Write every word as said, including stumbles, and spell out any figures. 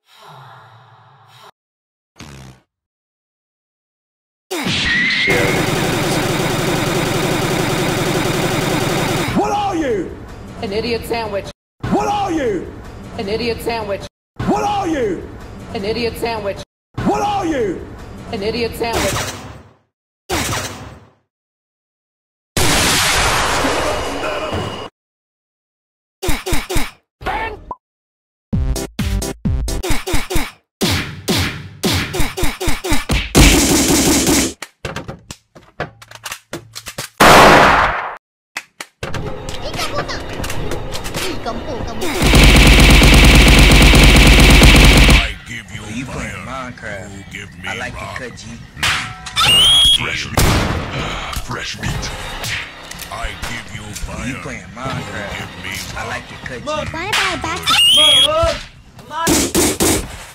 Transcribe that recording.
What are you? An idiot sandwich. What are you? An idiot sandwich. What are you? An idiot sandwich. What are you? An idiot sandwich. You playing Minecraft? I like to cut G. Fresh meat. Fresh meat. I give you fire. You playing Minecraft? Give me I like to cut G. Bye bye back.